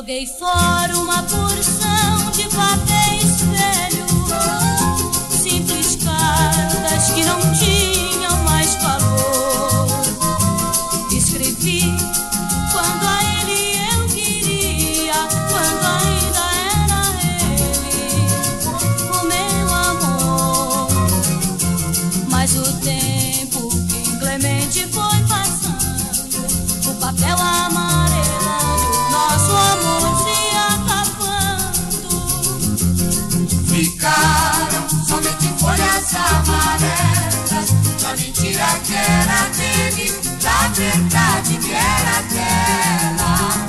Joguei fora uma porção de papéis velhos, simples cartas que não tinham mais valor. Escrevi quando a ele eu queria, quando ainda era ele o meu amor. Mas o tempo inclemente foi passando, o papel amarelando, nosso amor se acabando. Ficaram somente folhas amarelas, da mentira que era dele, da verdade que era dela.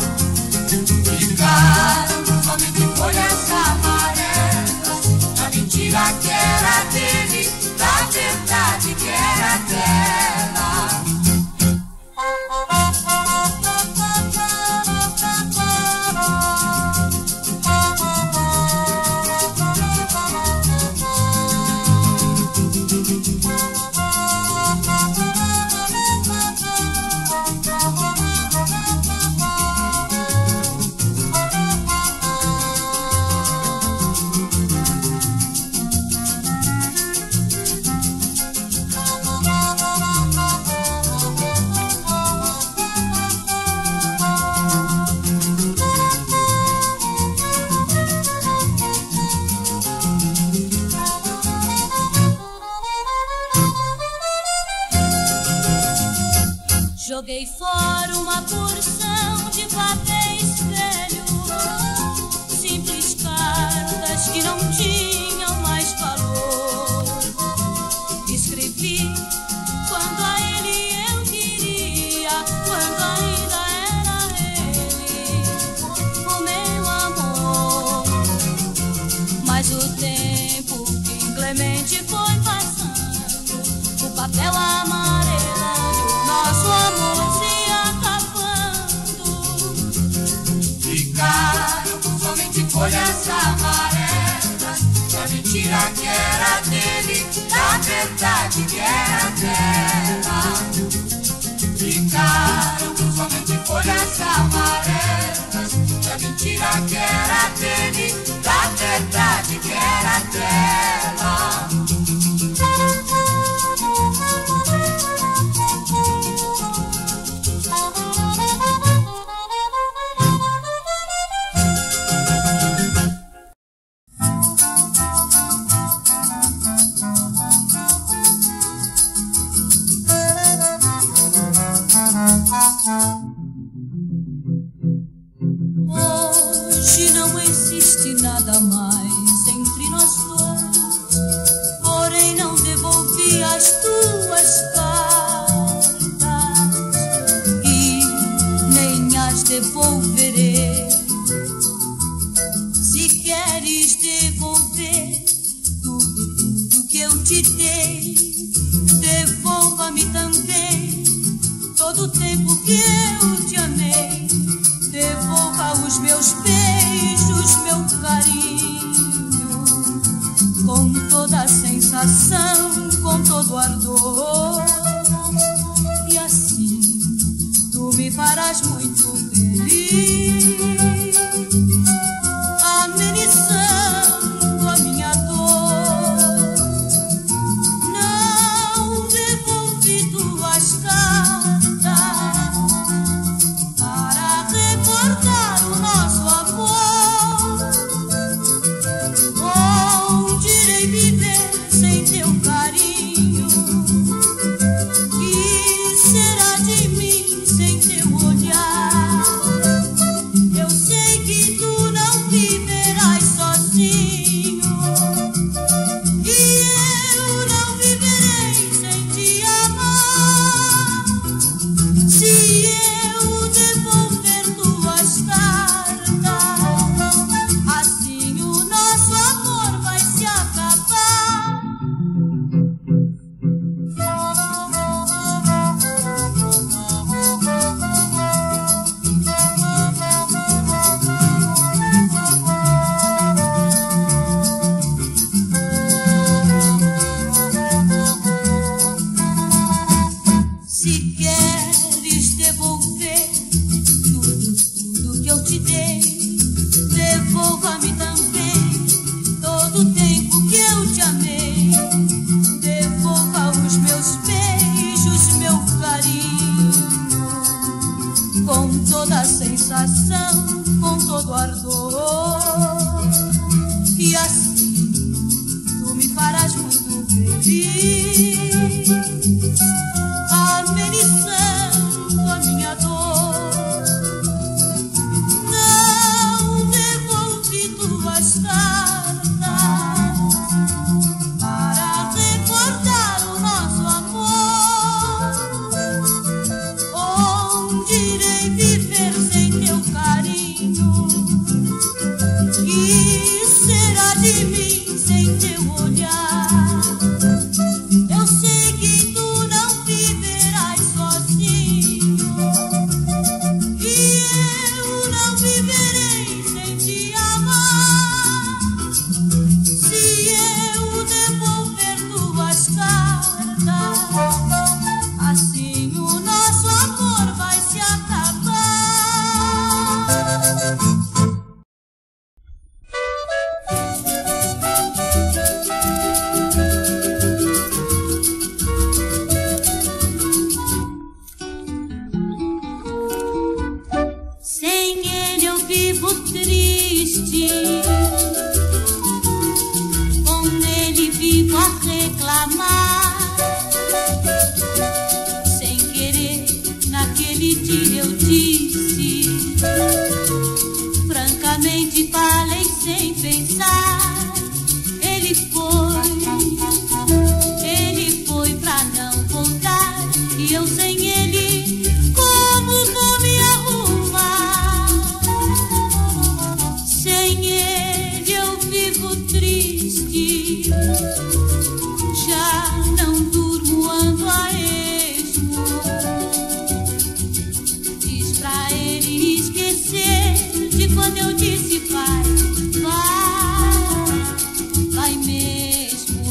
Ficaram somente folhas amarelas, da mentira que era dele, da verdade que era dela. Joguei fora uma porção de papéis velhos, simples cartas que não tinham mais valor. Escrevi quando a ele eu queria, quando ainda era ele o meu amor. Mas o tempo inclemente foi passando, o papel amarelando, nosso amor se acabando. Ficaram somente folhas amarelas, da mentira que era dele, da verdade que era dela. Ficaram somente folhas amarelas, da mentira que era dele, da verdade que era dela. Hoje não existe nada mais entre nós dois, porém não devolvi as tuas cartas e nem as devolverei. Se queres devolver tudo que eu te dei, devolva-me também todo o tempo que eu te amei. Devolva os meus beijos, meu carinho, com toda a sensação, com todo o ardor. E assim tu me farás muito feliz, amenizando a minha dor. Não devolvi tuas cartas para recordar o nosso amor. Onde irei viver sem teu carinho? Que será de mim sem teu olhar? Eu E assim tu me farás muito feliz, amenizando a minha dor. Não devolvi tuas cartas para recordar o nosso amor. Onde irei viver sem teu carinho? Que será de mim sem teu olhar? Eu sei que tu não viverás sozinho, e eu não viverei sem te amar. Se eu devolver tuas cartas, assim o nosso amor vai se acabar. Sem ele eu vivo triste, com ele vivo a reclamar. Sem querer, naquele dia eu disse, francamente falei sem pensar. Ele foi pra não voltar, e eu sem ele, como vou me arrumar? Sem ele eu vivo triste, já não durmo, ando a esmo. Diz pra ele esquecer de quando eu disse vai, vai mesmo.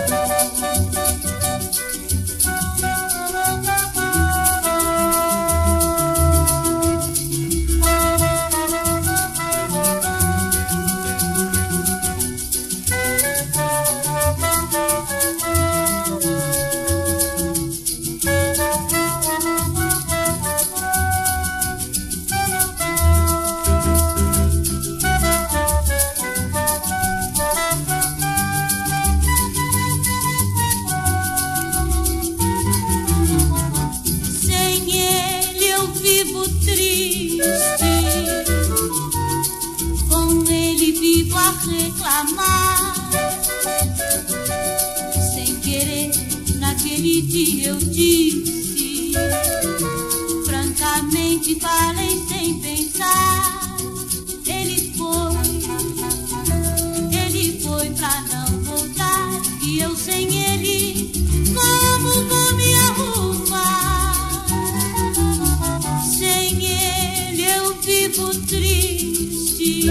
Sem ele eu vivo triste, com ele vivo a reclamar. Sem querer, naquele dia eu disse, francamente falei sem pensar. Ele foi pra não voltar, e eu sem ele, como vou me arrumar? Sem ele eu vivo triste,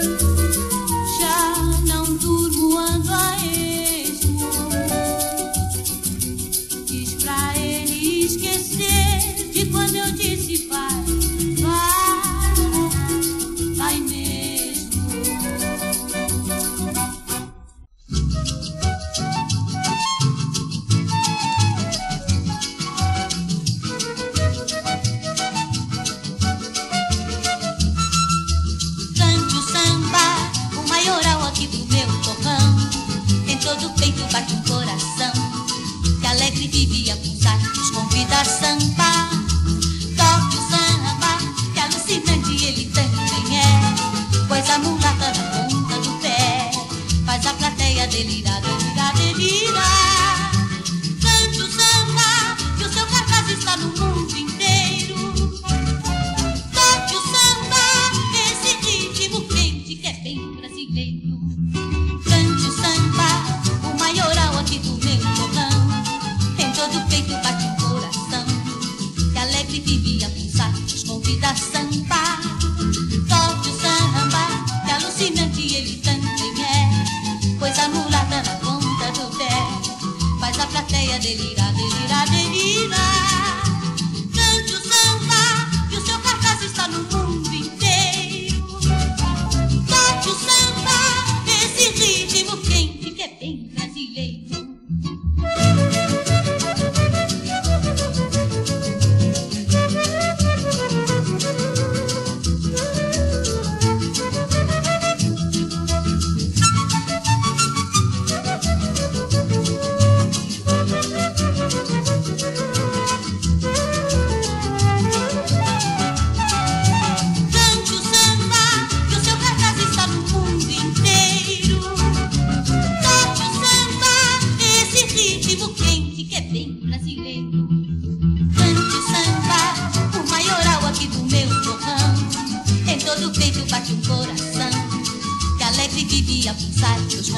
já não durmo, ando a esmo. Diz pra ele esquecer de quando eu disse vai, vai mesmo. Cante o samba, o maioral aqui do meu torrão. Em todo o peito bate um coração que alegre vive a pulsar, nos convida a sambar. Toque o samba, que alucinante ele também é, pois a mulata na ponta do pé faz a plateia delirar, delirar, delirar. Cante o samba, que o seu cartaz está no mundo inteiro. Toque o samba, esse ritmo quente que é bem brasileiro. Cante o samba, o maioral aqui do meu torrão. Em todo o peito bate um coração que alegre vive a pulsar, nos convida a sambar. Toque o samba, que alucinante ele também é, pois a mulata na ponta do pé faz a plateia delirar, delirar, delirar. Cante o samba, que o seu cartaz está no mundo inteiro. Toque o samba, esse ritmo quente que é bem brasileiro.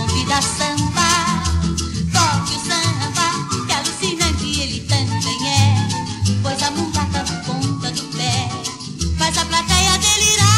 convida a samba. Toque o samba, que alucinante ele também é, pois a mulata na ponta do pé faz a plateia delirar.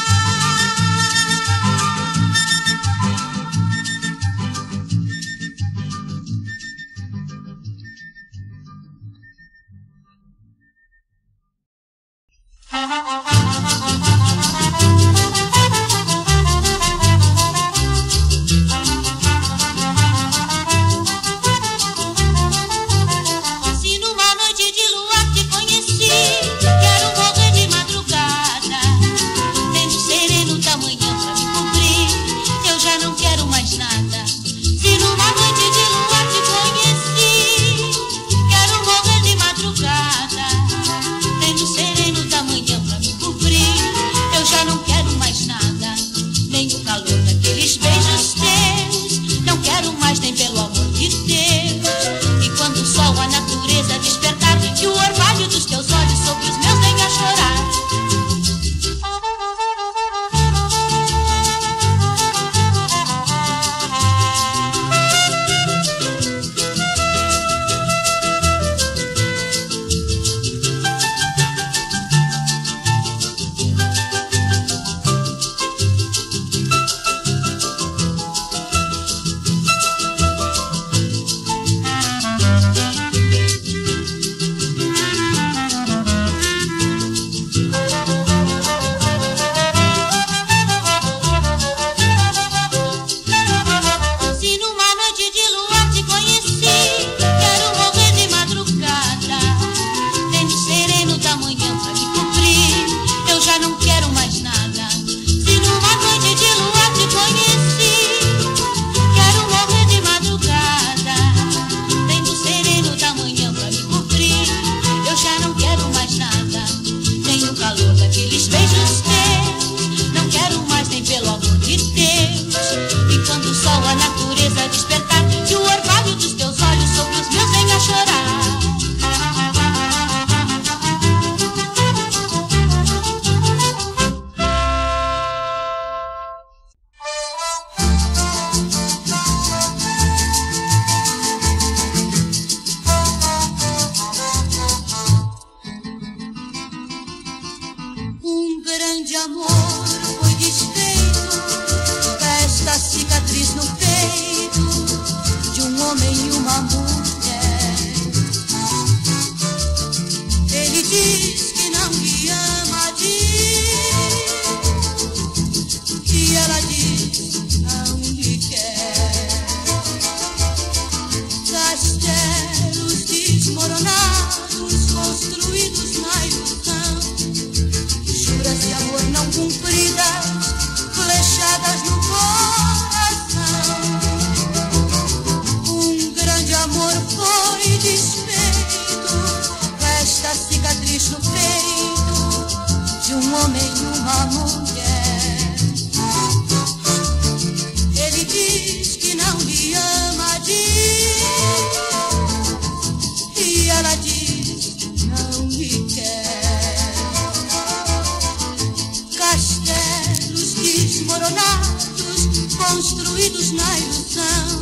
Construídos na ilusão,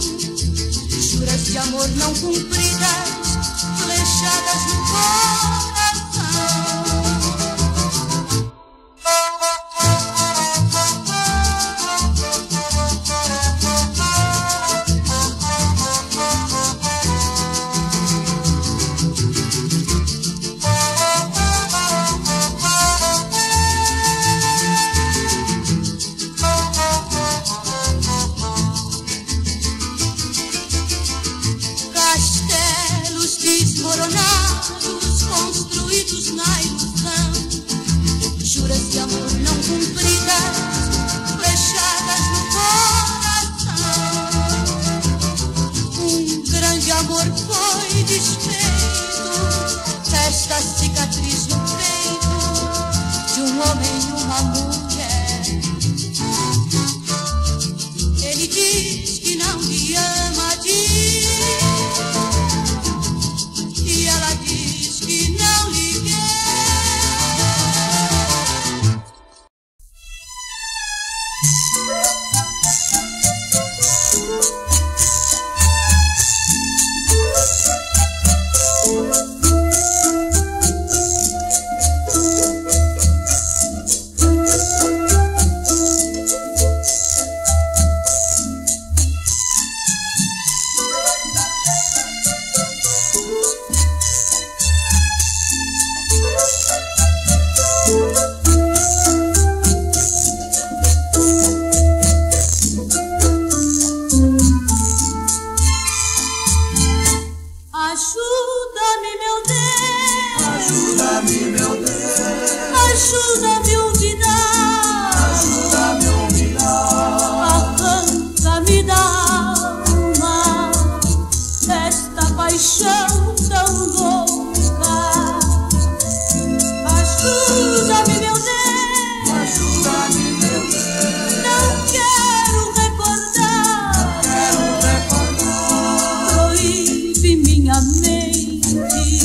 juras de amor não cumpridas, flechadas no desmoronados, construídos na ilusão, juras de amor não cumpridas, flechadas no coração. Grande amor foi desfeito, esta cicatriz no peito de homem e uma mulher. Ele diz que não me ama, diz. E ela diz que não lhe quer. paixão tão louca. Ajuda-me, meu Deus, ajuda-me, meu Deus. não quero recordar, proíbe minha mente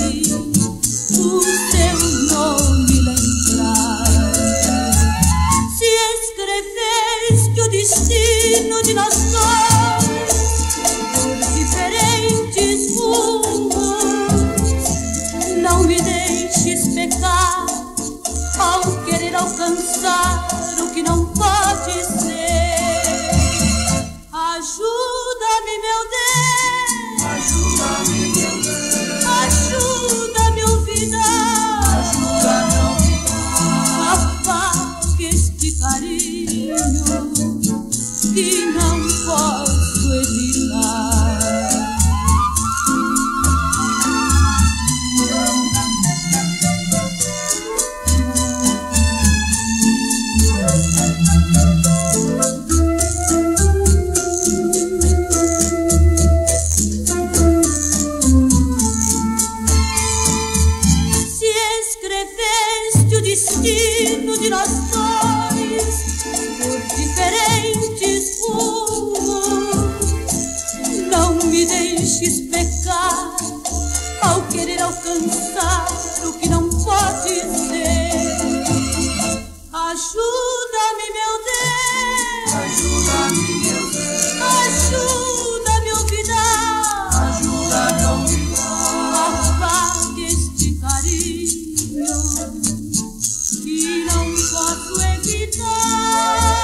o seu nome lembrar. Se escreveste o destino de nós dois por diferentes rumos, não me deixes pecar ao querer alcançar o que não pode ser. Ajuda-me, meu Deus, Ajuda-me, meu Deus. ajuda-me, olvidar, Ajuda-me a olvidar. apague este carinho que não posso evitar. Se escreveste o destino de nós dois por diferentes rumos, não me deixes pecar ao querer alcançar o que não pode ser. Ajuda-me, meu Deus, Ajuda-me, meu Deus. ajuda-me a olvidar, Ajuda-me a olvidar. apague este carinho que não posso evitar.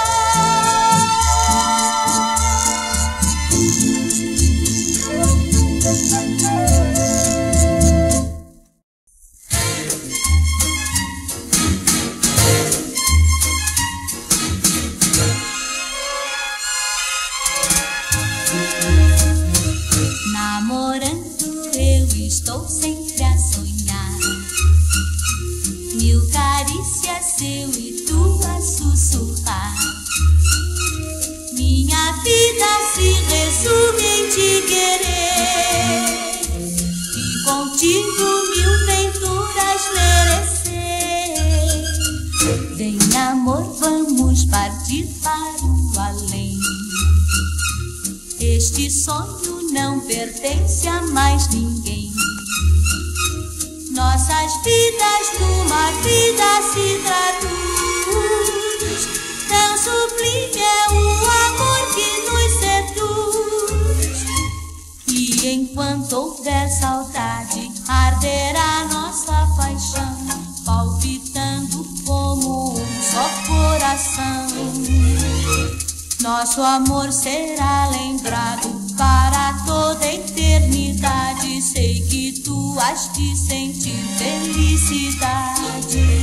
Namorando eu estou sempre a sonhar, mil carícias eu e tu a sussurrar. Minha vida se resume em te querer e contigo mil venturas merecer. Vem, amor, vamos partir para o além. Este sonho não pertence a mais ninguém. Nossas vidas numa vida se traduz. Tão sublime é o amor que nos seduz. E enquanto houver saudade, arderá nossa paixão, palpitando como um só coração. Nosso amor será lembrado para toda a eternidade. Sei que tu has de sentir felicidade.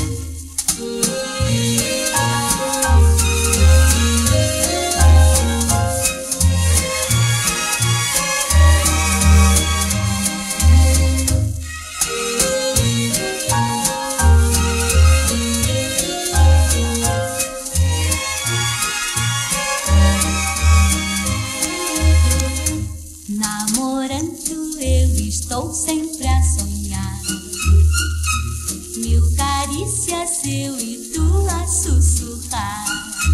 Namorando eu estou sempre a sonhar, mil carícias eu e tu a sussurrar.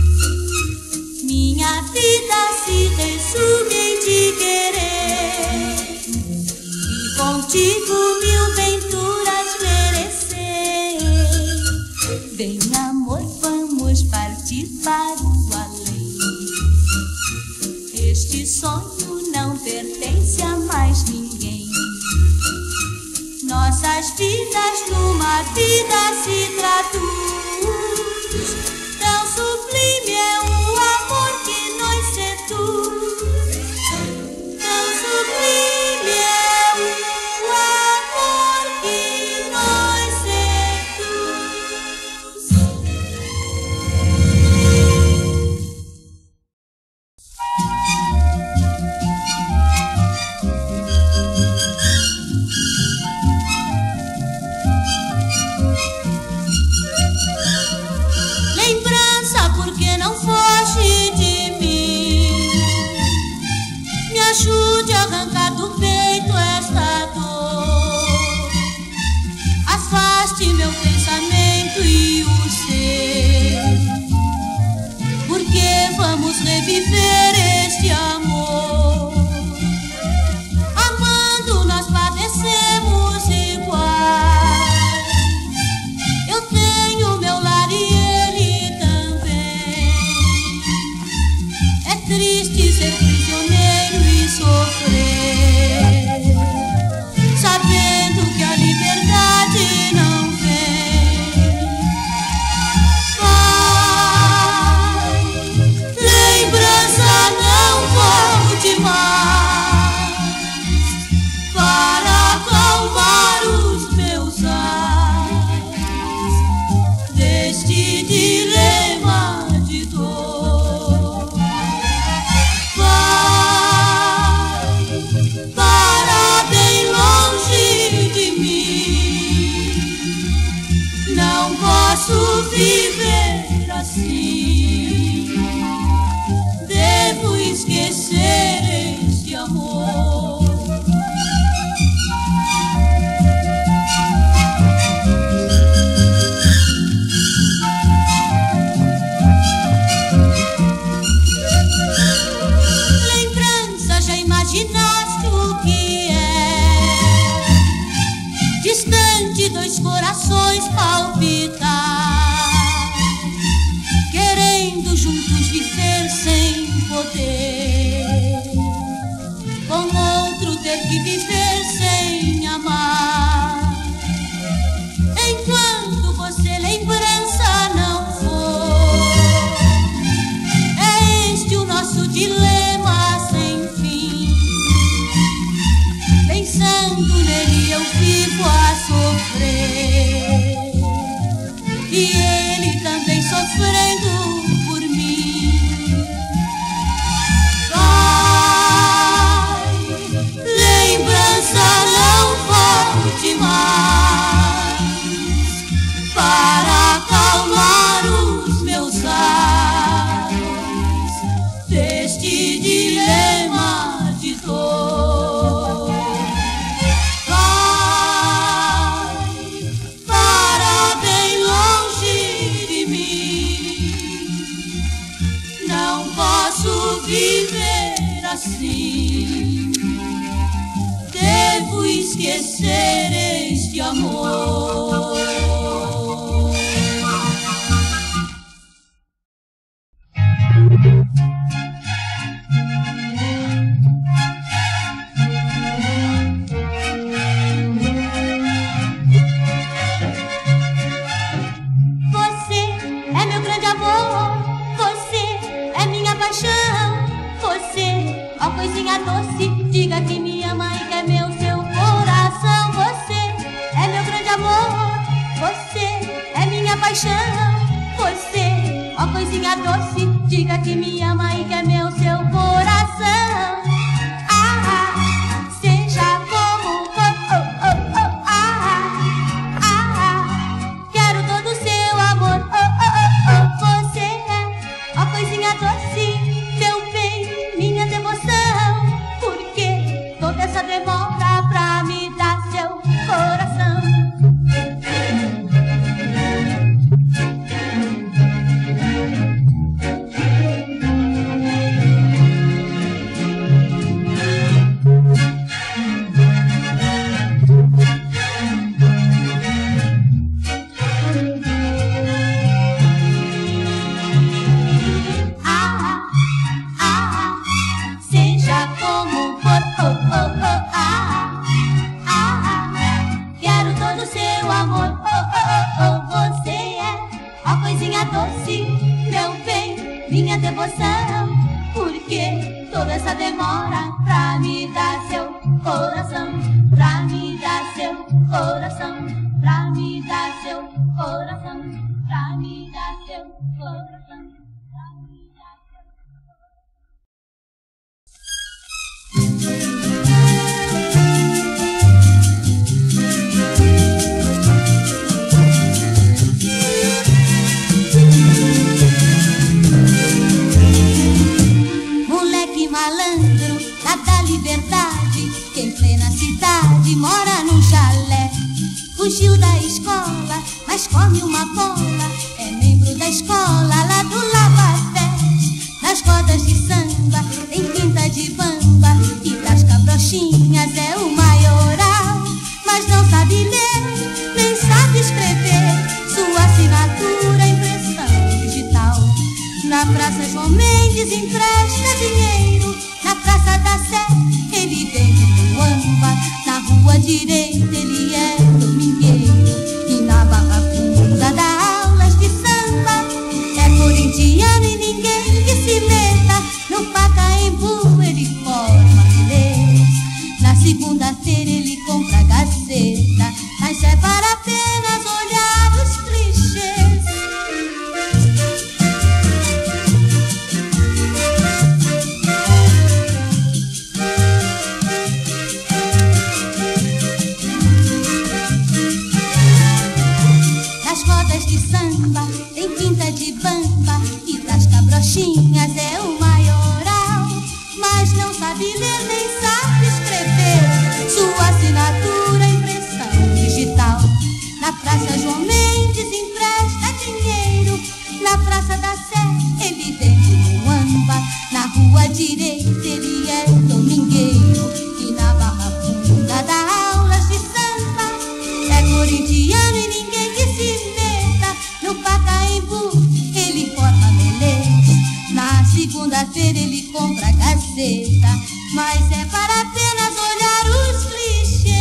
Minha vida se resume em te querer e contigo mil venturas merecer. Vem, amor, vamos partir para o além. Este sonho não pertence a mais ninguém. Nossas vidas numa vida se traduz. Tão sublime é o amor que nos seduz. Tão sublime é o amor que nos seduz. ajude a arrancar do peito esta dor. Afaste meu pensamento e o seu, porque vamos reviver este amor. Amando nós padecemos igual. Eu tenho meu lar e ele também. É triste ser prisioneiro e sofrer, sabendo que a liberdade não vem. Pai, lembrança não volte mais para acalmar os meus ais deste dilema de dor. Vai para bem longe de mim, não posso viver assim. Devo esquecer este amor. Lembrança, já imaginaste o que é? Distante, dois corações palpitar, querendo juntos viver sem poder, com outro ter que viver sem amar. Enquanto você lembrança não for, é este o nosso dilema sem fim. Pensando nele eu vivo a sofrer, e ele também sofrendo por mim. Vai, lembrança não volte mais para acalmar os meus ais deste dilema de dor. Vai para bem longe de mim, não posso viver assim. Devo esquecer este amor. Você é meu grande amor, você é minha paixão. Você, ó coisinha doce, diga que me ama e quer meu seu coração. Você é meu grande amor, você é minha paixão. Você, ó coisinha doce, diga que me ama e quer meu seu coração. Ah, seja como for, oh, oh, oh, quero todo o seu amor, oh, oh, oh, oh. Você é, ó coisinha doce, meu bem, minha devoção. Por que toda essa demora pra me dar seu coração? Seja como for, oh, oh, oh, quero todo o seu amor, oh, oh, oh, oh. Você é, ó coisinha doce, meu bem, minha devoção. Por que toda essa demora pra me dar seu coração? Pra me dar seu coração, pra me dar seu coração, pra me dar seu coração, pra me dar seu a da liberdade, que em plena cidade mora num chalé. Fugiu da escola, mas come uma bola, é membro da escola lá do Lava-Pés. Nas rodas de samba tem pinta de bamba, e das cabrochinhas é o maioral. Mas não sabe ler, nem sabe escrever, sua assinatura é impressão digital. Na Praça João Mendes empresta dinheiro, na Praça da Sé ele vende muamba, na Rua Direita ele é domingueiro, e na Barra Funda dá aulas de samba. É corintiano e ninguém que se meta, no Pacaembu ele forma beleza. Na segunda-feira ele compra a Gazeta, mas é para apenas olhar os clichês. Nas rodas de samba tem pinta de bamba, e das cabrochinhas é o maioral. Mas não sabe ler nem sabe escrever, sua assinatura é impressão digital. Na Praça João Mendes empresta dinheiro, na Praça da Sé ele vende muamba, na Rua Direita ele é domingueiro, e na Barra Funda dá aulas de samba. É corintiano e ninguém que se meta, no Pacaembu ele forma beleza. Na segunda-feira ele compra a Gazeta, mas é para apenas olhar os clichês.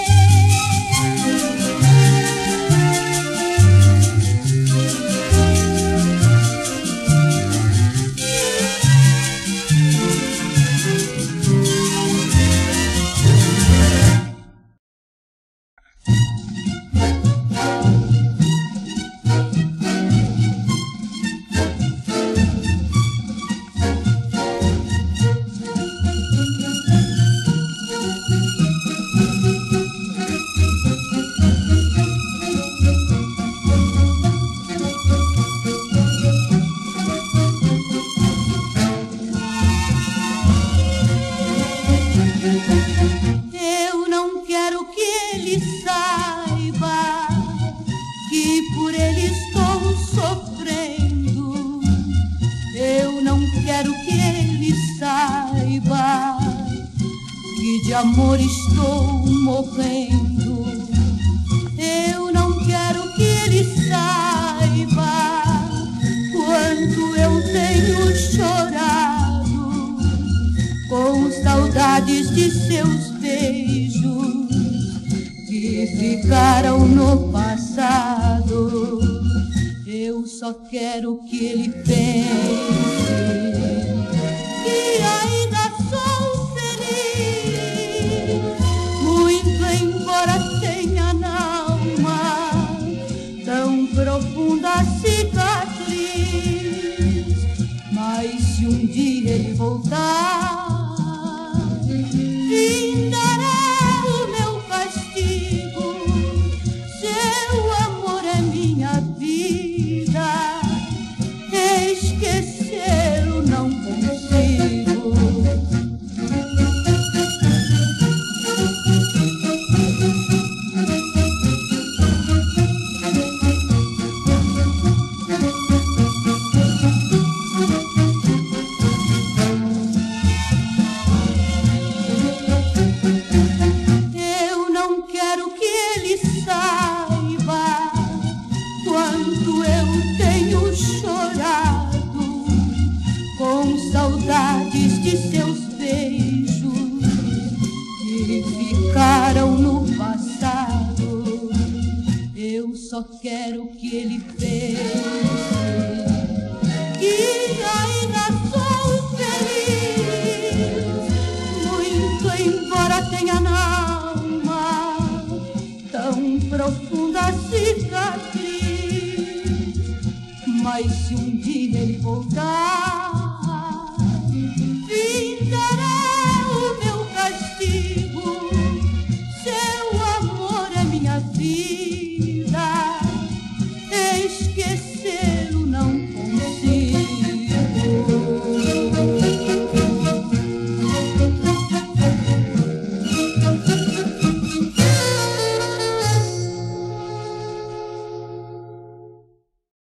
Eu não quero que ele saiba que por ele estou sofrendo. Eu não quero que ele saiba que de amor estou morrendo. Eu não quero que ele saiba quanto eu tenho chorado com saudades de seus beijos que ficaram no passado. Eu só quero que ele pense que ainda sou feliz, muito embora tenha na alma tão profunda cicatriz. Mas se um dia ele voltar, findará o meu castigo. Seu amor é minha vida, esquecê-lo não consigo. Saudades de seus beijos que ficaram no passado. Eu só quero que ele pense que ainda sou feliz, muito embora tenha na alma tão profunda cicatriz. Mas se um dia ele voltar,